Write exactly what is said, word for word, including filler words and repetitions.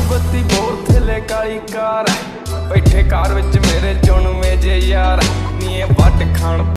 ਬੱਤੀ ਬੋਰ ਥੱਲੇ ਕਾਲੀ ਕਾਰ, ਬੈਠੇ ਕਾਰ ਵਿੱਚ ਮੇਰੇ ਚੁਣਵੇਂ ਜੇ ਯਾਰ, ਨੀ ਇਹ ਵੱਟ ਖਾਣ